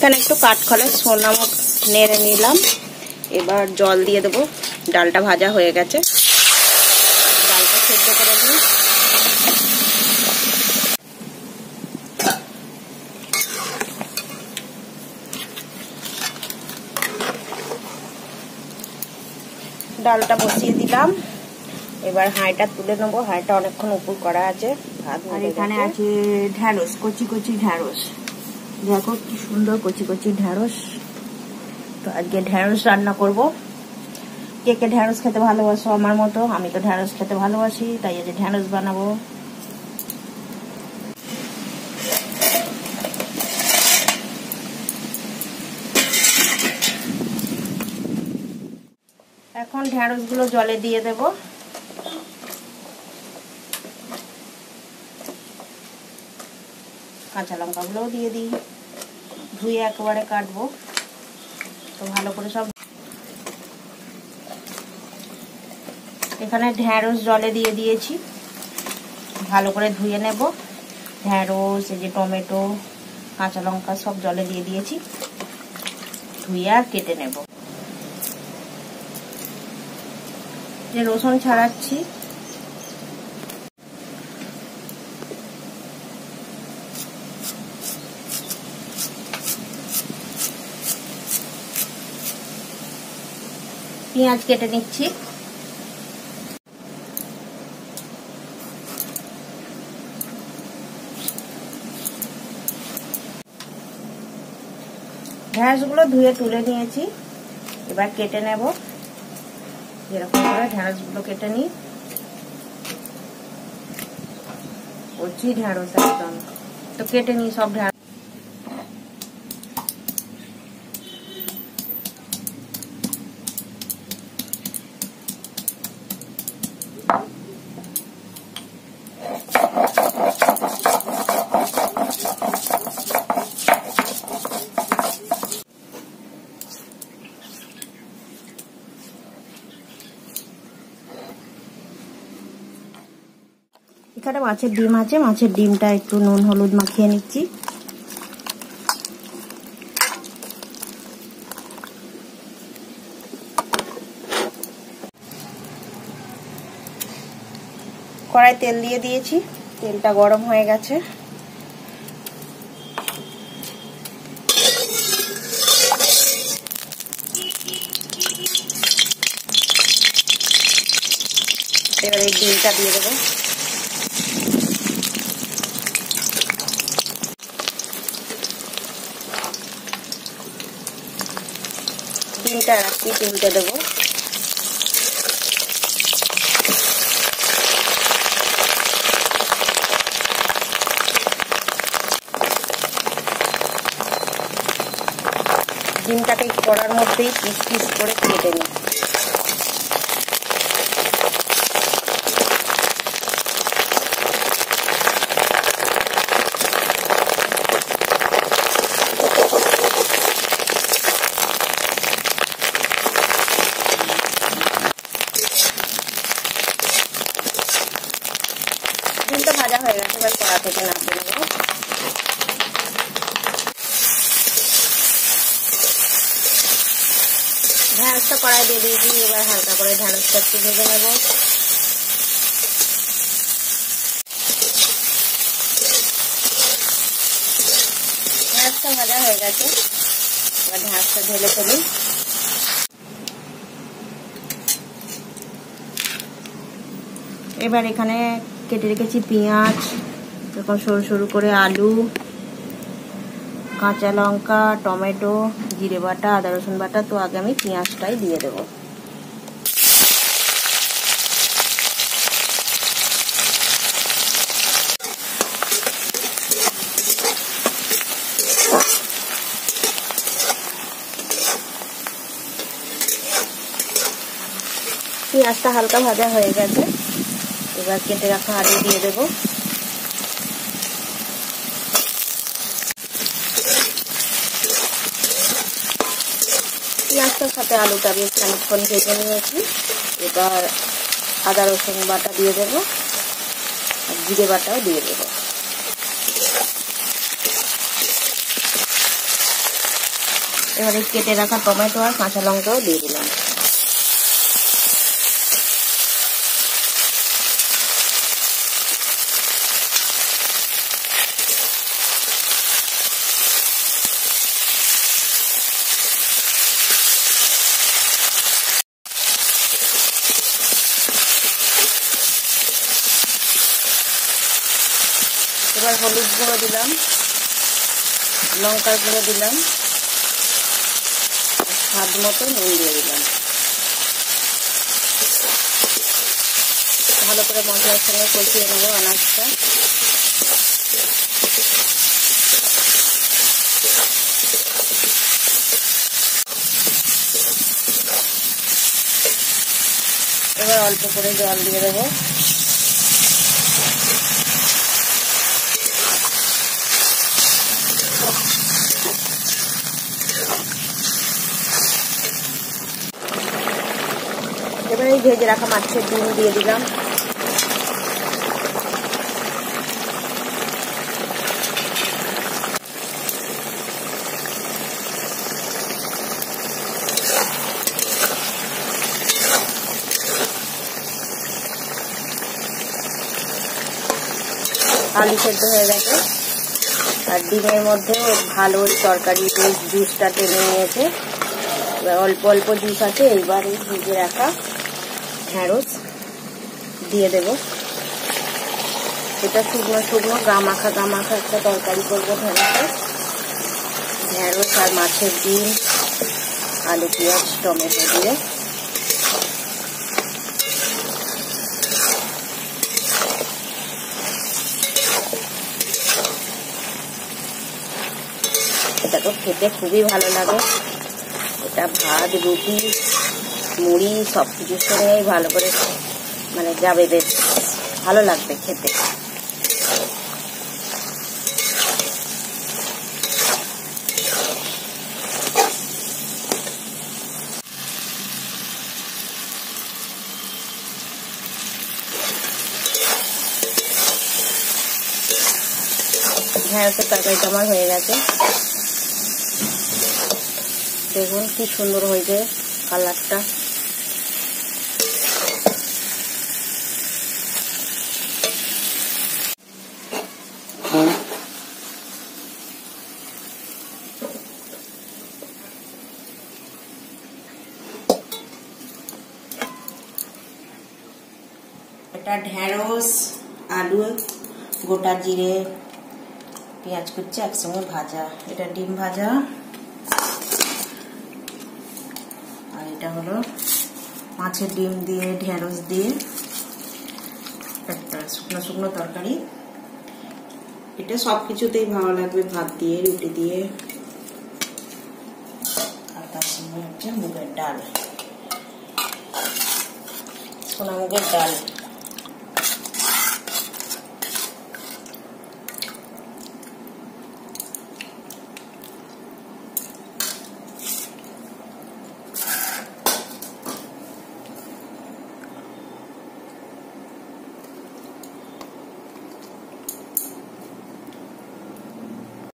এখানে একটু কাঠখোলা সোনা নেড়ে নিলাম। এবার জল দিয়ে দেবো। ডালটা ভাজা হয়ে গেছে, ডালটা সেদ্ধ করে দিই। ডালটা বসিয়ে দিলাম। এবার হাঁড়িটা তুলে নেবো। হাঁড়িটা অনেকক্ষণ উপর করা আছে। আর এখানে আছে ঢ্যাঁড়স, কচি কচি ঢ্যাঁড়স। দেখো কি সুন্দর কচি কচি ঢ্যাঁড়স। তো আজকে ঢ্যাঁড়স রান্না করব। কে কে ঢ্যাঁড়স খেতে ভালোবাসো আমার মতো? আমি তো ঢ্যাঁড়স খেতে ভালোবাসি, তাই আজকে ঢ্যাঁড়স বানাবো। এখন ঢ্যাঁড়স গুলো জলে দিয়ে দেব। কাঁচা লঙ্কা গুলোও দিয়ে দিই। ধুয়ে একেবারে কাটবো। তো ভালো করে সব এখানে ঢ্যাঁড়স জলে দিয়ে দিয়েছি। ভালো করে ধুয়ে নেব। ঢ্যাঁড়স, এই যে টমেটো, কাঁচা লঙ্কা সব জলে দিয়ে দিয়েছি। ধুয়ে আর কেটে নেব। রসুন ছাড়াচ্ছি। পেঁয়াজ কেটে নিচ্ছি। ঢ্যাঁড়সগুলো ধুয়ে তুলে নিয়েছি। এবার কেটে নেব। এরকম করে ঢ্যাঁড়সগুলো কেটে নিই। কচি ঢ্যাঁড়স একদম। তো কেটে নিই সব ঢ্যাঁড়স। এখানে মাছের ডিম আছে। মাছের ডিমটা একটু নুন হলুদ মাখিয়ে নিচ্ছি। কড়াই তেল দিয়ে দিয়েছি। তেলটা গরম হয়ে গেছে। এবার এই ডিমটা দিয়ে দেবো। ডিমটা রাখি, ডিমটা দেবো। ডিমটাকে কড়ার মধ্যেই পিস পিস করে কেটে নিই। ডিমটা ভাজা হয়ে গেছে। এবার কড়া থেকে নামিয়ে নেব। ঢ্যাঁড়সটা কড়াই দিয়ে দিয়েছি। এবার হালকা করে ঢ্যাঁড়সটা একটু ভেজে নেব। ঢ্যাঁড়সটা ভাজা হয়ে গেছে। এবার ঢ্যাঁড়সটা ঢেলে ফেলি। এবার এখানে কেটে রেখেছি পেঁয়াজ, এরকম সরু সরু করে আলু, কাঁচা লঙ্কা, টমেটো, জিরে বাটা, আদা রসুন বাটা। তো আগে আমি পেঁয়াজটাই দিয়ে দেব। পেঁয়াজটা হালকা ভাজা হয়ে গেছে। এবার কেটে রাখা আলু দিয়ে দেব। পেঁয়াজটার সাথে আলুটা বেশ খানিকক্ষণ ভেজে নিয়েছি। এবার আদা রসুন বাটা দিয়ে দেবো আর জিরে বাটাও দিয়ে দেবো। এবারে কেটে রাখা টমেটো আর কাঁচা লঙ্কাও দিয়ে দিলাম। এবার হলুদ গুঁড়ো দিলাম, লঙ্কার গুঁড়ো দিলাম, স্বাদ মতো নুন দিয়ে দিলাম। ভালো করে মশলার সঙ্গে কষিয়ে নেবো আনাজটা। এবার অল্প করে জল দিয়ে দেবো। এবারে ভেজে রাখা মাছের ডিম দিয়ে দিলাম। আলু সেদ্ধ হয়ে গেছে আর ডিমের মধ্যেও ভালো তরকারি জুসটা টেনে নিয়েছে। এবার অল্প অল্প জুস আছে। এইবার এই ভেজে রাখা ঢেঁড়স দিয়ে দেব। এটা শুকনো শুকনো গা মাখা একটা তরকারি করবো। ঢেঁড়স আর মাছের ডিম, আলু পেঁয়াজ টমেটো দিয়ে। এটা তো খেতে খুবই ভালো লাগে। এটা ভাত, রুটি, মুড়ি সব কিছুর সঙ্গেই ভালো করে মানে যাবে, বেশ ভালো লাগবে খেতে। ঢেঁড়সের তরকারিটা আমার হয়ে গেছে। দেখুন কি সুন্দর হয়েছে কালারটা। এটা ঢেঁড়স, আলু, গোটা জিরে, পেঁয়াজ কুচি একসঙ্গে ভাজা। এটা ডিম ভাজা আর এটা হলো মাছের ডিম দিয়ে ঢেঁড়স দিয়ে একটা শুকনো শুকনো তরকারি। এটা সবকিছুতেই ভালো লাগবে, ভাত দিয়ে, রুটি দিয়ে। আর তার সঙ্গে হচ্ছে মুগের ডাল, সোনা মুগের ডাল।